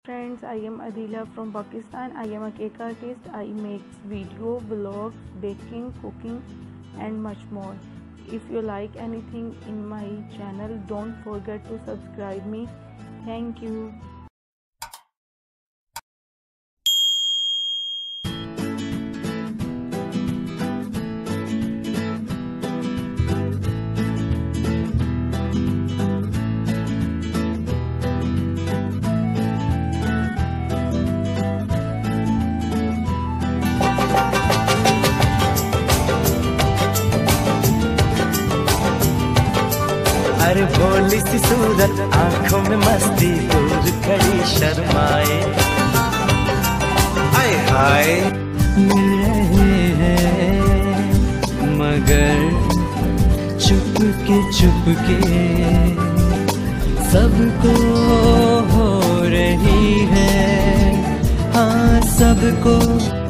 Friends, I am Adila from Pakistan. I am a cake artist. I make video, vlogs, baking, cooking and much more. If you like anything in my channel, don't forget to subscribe me. Thank you. अरे भोली सी सूरत, आंखों में मस्ती, दूर खड़ी शर्माए, हाय हाय मिल रहे हैं मगर चुप के सबको हो रही है, हाँ सबको